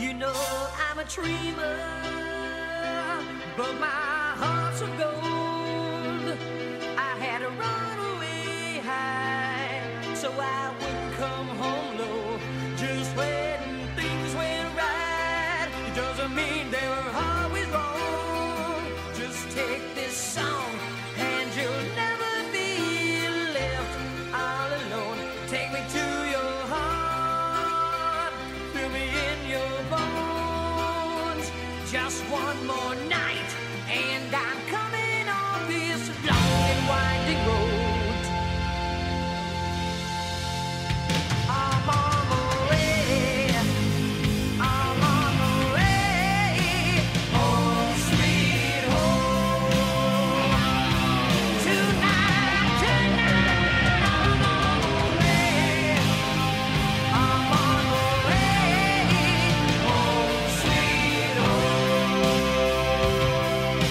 You know I'm a dreamer, but my heart's of gold. I had to run away high, so I wouldn't come home low. Just when things went right, it doesn't mean they were always wrong. Just take this song, and you'll never be left all alone. Take me to your heart, fill me in your bones. Just one more night, and I'm coming on this long and winding road. I'm on my way, I'm on my way, home sweet home. Tonight, tonight, I'm on my way, I'm on my way, home sweet home.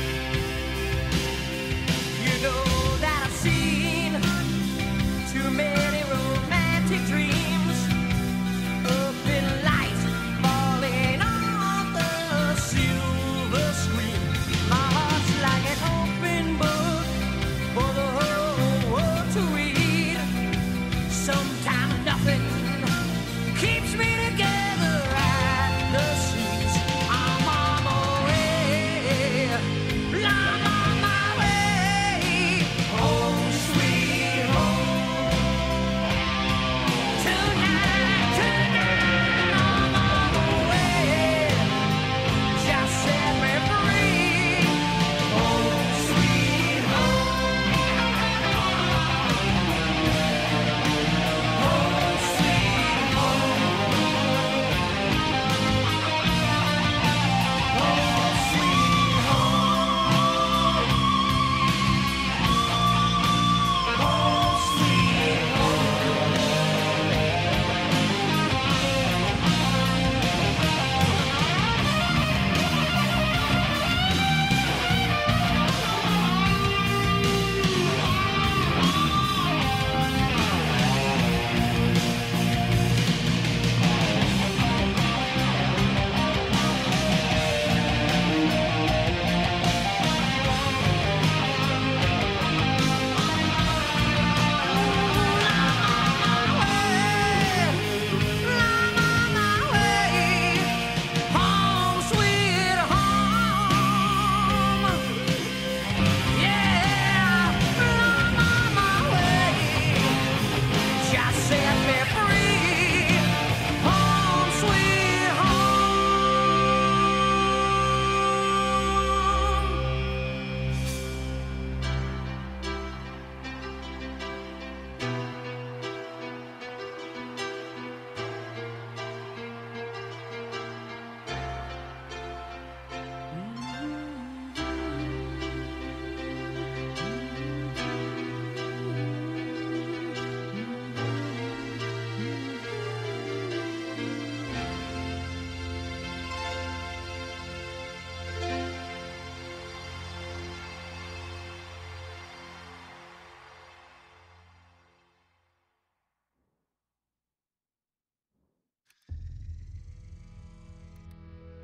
You know that I've seen too many romantic dreams up in lights falling off the silver screen. My heart's like an open book for the whole world to read. Sometimes nothing keeps me together at the seams. I'm on my way, I'm on my way, home sweet home. Tonight, tonight, I'm on my way. Just set me free, home sweet home. Home sweet home. Home sweet home. Home sweet home.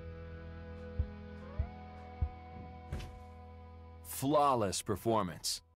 Flawless performance.